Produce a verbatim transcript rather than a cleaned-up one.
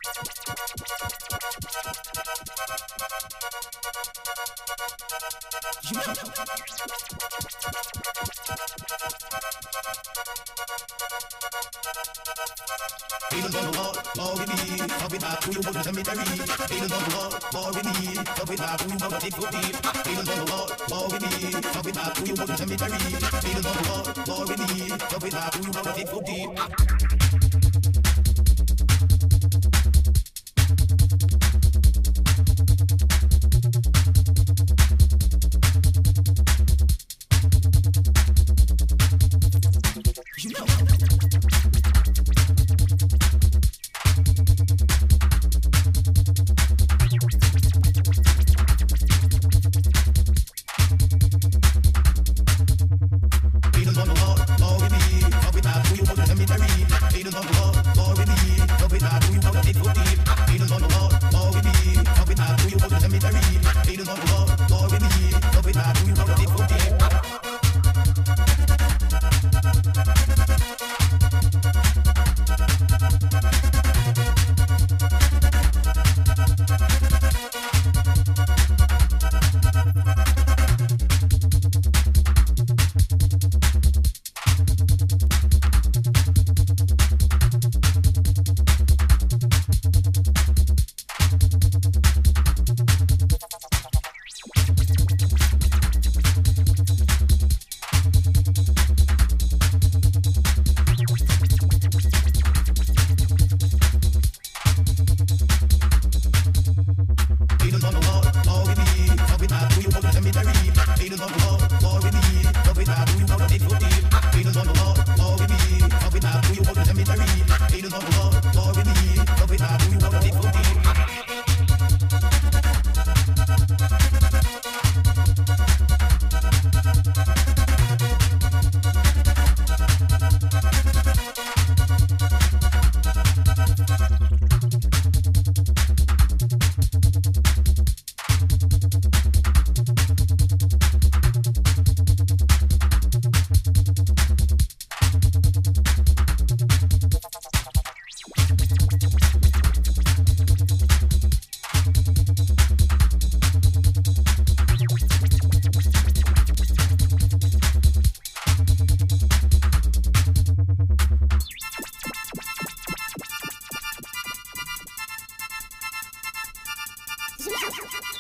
Feelings on the wall, more we need. Love it back, who you want to cemetery. Feelings on the wall, more we need. Love it back, who you want to dig for deep. Feelings on the wall, more we need. Love it back, who you want to cemetery. Feelings on the wall, more we need. Love it back, who you want to dig for deep. Yeah.